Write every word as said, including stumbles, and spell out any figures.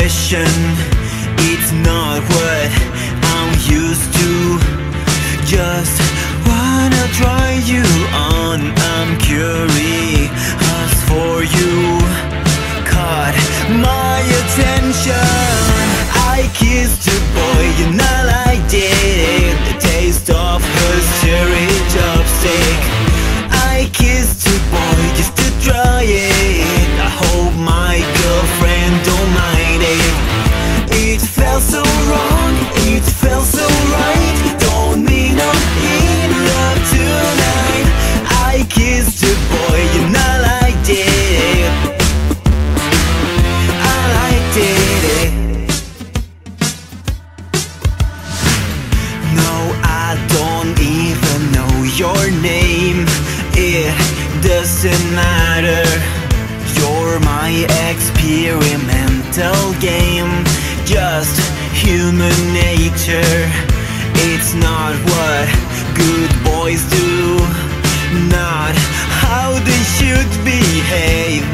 aggression, it's not what I'm used to. Just wanna try you on, I'm curious for you. Caught my attention, I kissed a boy and I liked it. The taste of her cherry chopstick. I kissed a boy just to try it. I hope my girlfriend don't mind it. It felt so wrong, it felt so right. Don't need no in love tonight. I kissed a boy and I liked it. I liked it. No, I don't even know your name. It doesn't matter. You're my experimental game. Just human nature. It's not what good boys do, not how they should behave.